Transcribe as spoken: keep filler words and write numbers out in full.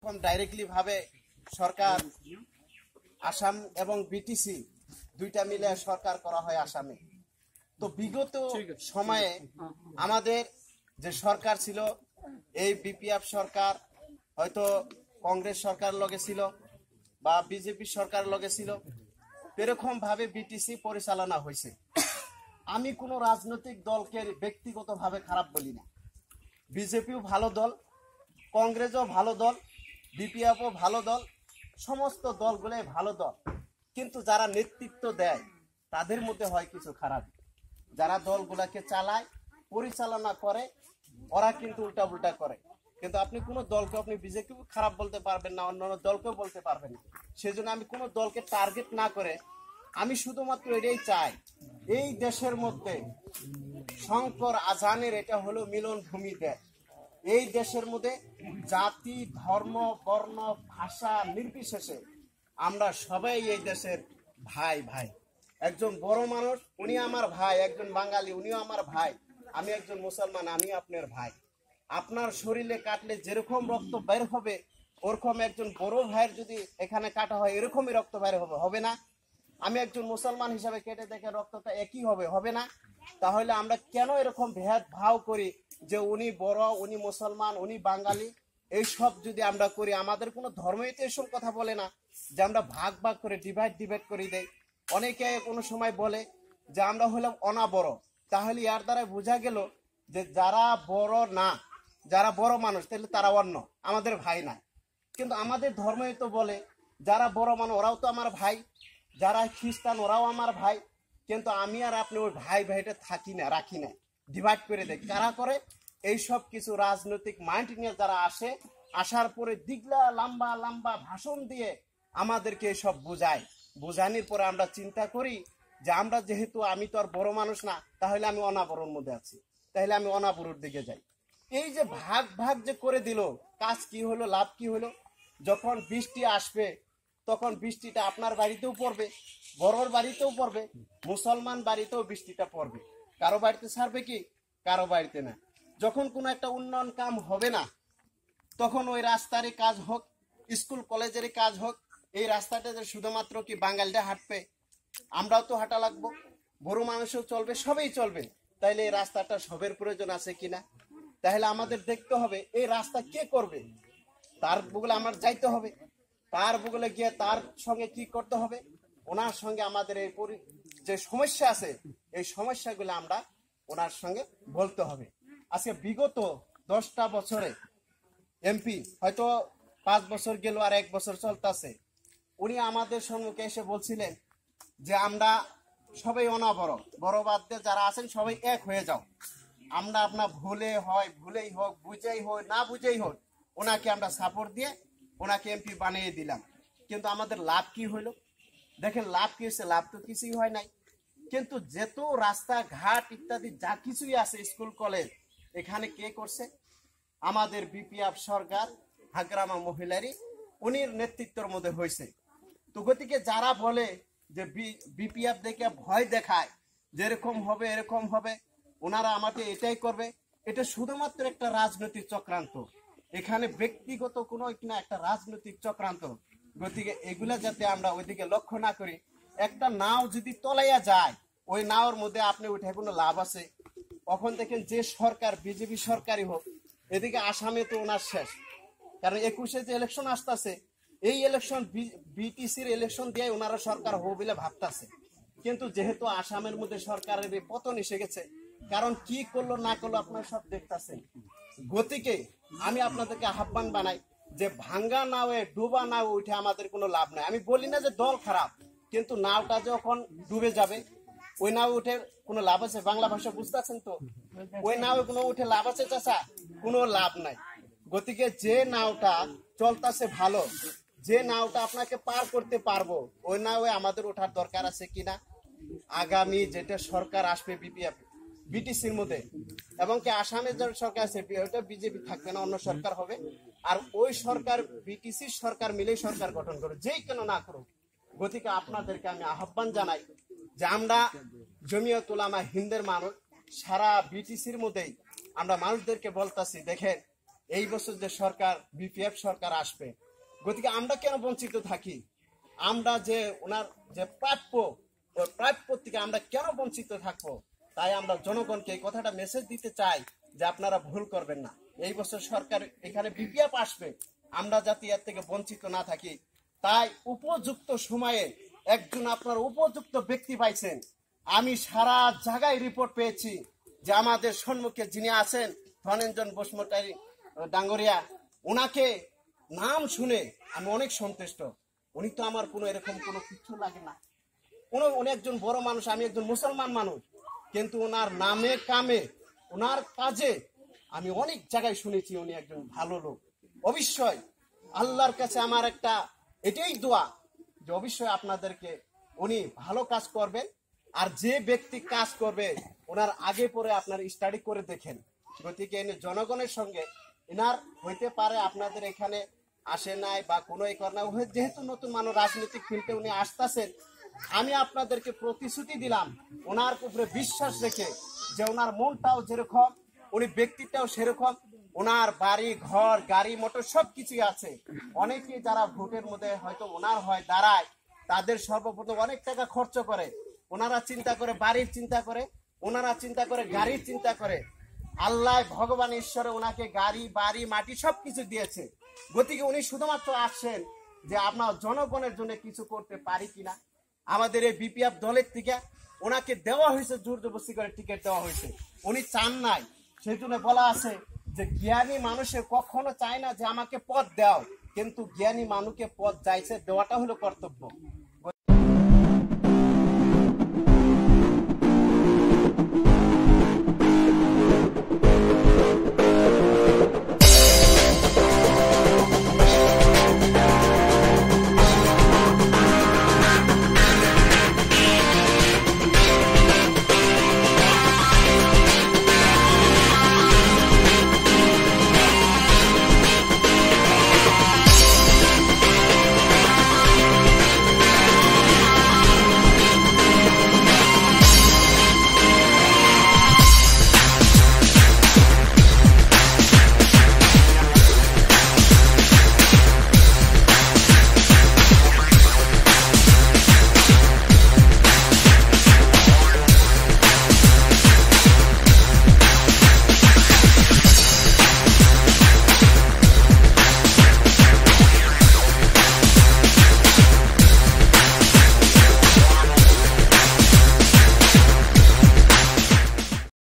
Directly ভাবে সরকার আসাম এবং BTC দুইটা মিলে সরকার করা হয় আসামে। তো বিগত সময়ে আমাদের যে সরকার ছিল, এই বিপিএফ সরকার হয়তো কংগ্রেস সরকার লগে ছিল বা বিজেপি সরকার লগে ছিল, এরকম ভাবে বিটিসি পরিচালনা হয়েছে। আমি কোনো রাজনৈতিক দলকে ব্যক্তিগতভাবে খারাপ বলি না। বিজেপিও ভালো দল, কংগ্রেসও ভালো দল, বিপিএফও ভালো দল, সমস্ত দলগুলোই ভালো দল। কিন্তু যারা নেতৃত্ব দেয় তাদের মধ্যে হয় কিছু খারাপ। যারা দলগুলাকে চালায়, পরিচালনা করে, ওরা কিন্তু উল্টা উল্টা করে। কিন্তু আপনি কোনো দলকে আপনি বিজেপি খারাপ বলতে পারবেন না, অন্যান্য দলকেও বলতে পারবেন না। সেজন্য আমি কোনো দলকে টার্গেট না করে আমি শুধুমাত্র এটাই চাই, এই দেশের মধ্যে শঙ্কর আজানের এটা হলো মিলন ভূমি দেশ। এই দেশের মধ্যে জাতি, ধর্ম, বর্ণ, ভাষা নির্বিশেষে আমরা সবাই এই দেশের ভাই ভাই। একজন বড় মানুষ, উনি আমার ভাই, একজন বাঙালি, উনিও আমার ভাই, আমি একজন মুসলমান, আমি আপনার ভাই। আপনার শরীরে কাটলে যেরকম রক্ত বের হবে, ওরকম একজন বড় ভাইয়ের যদি এখানে কাটা হয় এরকমই রক্ত বের হবে, হবে না? আমি একজন মুসলমান হিসাবে কেটে দেখে রক্তটা একই হবে, হবে না? তাহলে আমরা কেন এরকম ভেদ ভাব করি যে উনি বড়, উনি মুসলমান, উনি বাঙালি? এইসব যদি আমরা করি, আমাদের কোনো ধর্মই তো এসব কথা বলে না যে আমরা ভাগ ভাগ করে ডিভাইড ডিভাইড করে দেই। অনেকে কোনো সময় বলে যে আমরা হলাম অনাবড়। তাহলে এর দ্বারা বোঝা গেল যে যারা বড় না, যারা বড় মানুষ, তাহলে তারা অন্য, আমাদের ভাই না। কিন্তু আমাদের ধর্মই তো বলে যারা বড় মানুষ ওরাও তো আমার ভাই, যারা খ্রিস্টান ওরাও আমার ভাই। কিন্তু আমি আর আপনি ওই ভাই ভাইটা থাকি না, রাখি না, ডিভাইড করে দেয়। কারা করে? এই সব কিছু রাজনৈতিক মাইন্ড নিয়ে যারা আসে, আসার পরে দিগলা লম্বা লম্বা ভাষণ দিয়ে আমাদেরকে এসব বোঝায়। বোঝানোর পরে আমরা চিন্তা করি যে আমরা যেহেতু আমি তো আর বড় মানুষ না, তাহলে আমি অনাবরণ মধ্যে আছি, তাহলে আমি অনাবরুর দিকে যাই। এই যে ভাগ ভাগ যে করে দিল, কাজ কি হলো, লাভ কি হলো? যখন বৃষ্টি আসবে তখন বৃষ্টিটা আপনার বাড়িতেও পড়বে, বড়র বাড়িতেও পড়বে, মুসলমান বাড়িতেও বৃষ্টিটা পড়বে। কারো বাড়িতে ছাড়বে কি? কারো বাড়িতে না। যখন কোনো একটা উন্নয়ন কাম হবে না, তখন ওই রাস্তারই কাজ হোক, স্কুল কলেজেরই কাজ হোক, এই রাস্তাটাতে শুধুমাত্র কি বাঙালিটা হাঁটবে? আমরাও তো হাঁটা লাগবো, বড় মানুষও চলবে, সবাই চলবে। তাইলে এই রাস্তাটা সবের প্রয়োজন আছে কিনা? তাহলে আমাদের দেখতে হবে এই রাস্তা কে করবে, তার বগলে আমার যাইতে হবে, তার বগলে গিয়ে তার সঙ্গে কি করতে হবে, ওনার সঙ্গে আমাদের এই যে সমস্যা আছে এই সমস্যাগুলো আমরা ওনার সঙ্গে বলতে হবে। আজকে বিগত দশটা বছরে এমপি হয়তো পাঁচ বছর গেল আর এক বছর চলতেছে, উনি আমাদের সম্মুখে এসে বলছিলেন যে আমরা সবাই অনাবড়, বড় বাদ দিয়ে যারা আছেন সবাই এক হয়ে যাও। আমরা আপনার ভুলে হয়, ভুলেই হোক, বুঝেই হোক, না বুঝেই হোক, ওনাকে আমরা সাপোর্ট দিয়ে ওনাকে এমপি বানিয়ে দিলাম। কিন্তু আমাদের লাভ কি হইল? দেখেন লাভ কি হয়েছে? লাভ তো কিছুই হয় নাই। কিন্তু যেত রাস্তাঘাট ইত্যাদি যা কিছুই আছে, স্কুল কলেজ, এখানে কে করছে? আমাদের বিপিএফ সরকার, হাগ্রামা মহিলারই উনির নেতৃত্বের মধ্যে হয়েছে। তো গতিকে যারা বলে যে বিপিএফ দেখে ভয় দেখায়, যেরকম হবে এরকম হবে, ওনারা আমাকে এটাই করবে, এটা শুধুমাত্র একটা রাজনৈতিক চক্রান্ত। এখানে ব্যক্তিগত কোনো কিনা একটা রাজনৈতিক চক্রান্ত। গতিকে এগুলা যাতে আমরা ওইদিকে লক্ষ্য না করি। একটা নাও যদি তলাইয়া যায়, ওই নাওর মধ্যে আপনি উঠে কোনো লাভ আছে? এখন দেখেন যে সরকার, বিজেপি সরকারই হোক, এদিকে আসামে তো ওনার শেষ। কারণ একুশে যে ইলেকশন আসতেছে, এই ইলেকশন বিটিসির ইলেকশন দিয়ে ওনারা সরকার হবো বলে ভাবতেছে। কিন্তু যেহেতু আসামের মধ্যে সরকারের পতন এসে গেছে, কারণ কি করলো না করলো আপনারা সব দেখতেছেন। গতিকে আমি আপনাদেরকে আহ্বান বানাই যে ভাঙ্গা নাওয়ে, ডুবা নাও উঠে আমাদের কোনো লাভ নাই। আমি বলি না যে দল খারাপ, কিন্তু নাওটা যখন ডুবে যাবে, ওই নাও উঠে কোনো লাভ আছে? বাংলা ভাষা বুঝতে আছেন তো? ওই নাও কোনো উঠে লাভ আছে চাচা? কোনো লাভ নাই। গতিকে যে নাওটা চলতেছে ভালো, যে নাওটা আপনাকে পার করতে পারবো, ওই নাওয়ে আমাদের ওঠার দরকার আছে কিনা? আগামী যেটা সরকার আসবে বিপিএফ বিটিসির মধ্যে, এবং কি আসামে যে সরকার আছে ওটা বিজেপি থাকবে না, অন্য সরকার হবে। আর ওই সরকার বিটিসির সরকার মিলেই সরকার গঠন করে, যেই কেন না করুক। গতিকে আপনাদেরকে আমি আহ্বান জানাই যে আমরা জমিয়ত উলামা হিন্দের মানুষ, সারা বিটিসির মধ্যেই আমরা মানুষদেরকে বলতাছি, দেখেন এই বছর যে সরকার বিপিএফ সরকার আসবে, গতিকে আমরা কেন বঞ্চিত থাকি? আমরা যে ওনার যে প্রাপ্য, ওই প্রাপ্য থেকে আমরা কেন বঞ্চিত থাকবো? তাই আমরা জনগণকে এই কথাটা মেসেজ দিতে চাই যে আপনারা ভুল করবেন না। এই বছর সরকার এখানে বিপিএফ আসবে, আমরা যাতে এর থেকে বঞ্চিত না থাকি। তাই উপযুক্ত সময়ে একজন আপনার উপযুক্ত ব্যক্তি পাইছেন। আমি সারা জায়গায় রিপোর্ট পেয়েছি যে আমাদের সম্মুখে যিনি আছেন ধনঞ্জন বসুমতারি ডাঙ্গরিয়া, ওনাকে নাম শুনে আমি অনেক সন্তুষ্ট। উনি তো আমার কোনো এরকম কোনো কিছু লাগে না, উনি উনি একজন বড় মানুষ, আমি একজন মুসলমান মানুষ, কিন্তু ওনার নামে কামে ওনার কাজে আমি অনেক জায়গায় শুনেছি উনি একজন ভালো লোক। অবশ্যই আল্লাহর কাছে আমার একটা এটাই দোয়া যে অবশ্যই আপনাদেরকে উনি ভালো কাজ করবেন। আর যে ব্যক্তি কাজ করবে ওনার আগে পরে আপনার স্টাডি করে দেখেন। গতিকে এনে জনগণের সঙ্গে এনার হইতে পারে আপনাদের এখানে আসে নাই বা কোনো এই কর না, যেহেতু নতুন মানুষ রাজনৈতিক ফিল্ডে উনি আসতেছেন, আমি আপনাদেরকে প্রতিশ্রুতি দিলাম ওনার উপরে বিশ্বাস রেখে যে ওনার মনটাও যেরকম উনি ব্যক্তিটাও সেরকম, ওনার বাড়ি ঘর গাড়ি মোটর সবকিছুই আছে। অনেকে যারা ভোটের মধ্যে হয়তো ওনার হয় দাঁড়ায়, তাদের সর্বপ্রথম অনেক টাকা খরচ করে, ওনারা চিন্তা করে বাড়ির চিন্তা করে, ওনারা চিন্তা করে গাড়ির চিন্তা করে। আল্লাহ ভগবান ঈশ্বরে ওনাকে গাড়ি বাড়ি মাটি সবকিছু দিয়েছে। গতিকে উনি শুধুমাত্র আসছেন যে আপনার জনগণের জন্য কিছু করতে পারি কিনা। আমাদের এই বিপিএফ দলের থেকে ওনাকে দেওয়া হয়েছে, জোর জবরদস্তি করে টিকিট দেওয়া হয়েছে, উনি চান নাই। সেই জন্য বলা আছে যে জ্ঞানী মানুষের কখনো চায় না যে আমাকে পদ দাও, কিন্তু জ্ঞানী মানুষকে পদ চাইছে, দেওয়াটা হলো কর্তব্য।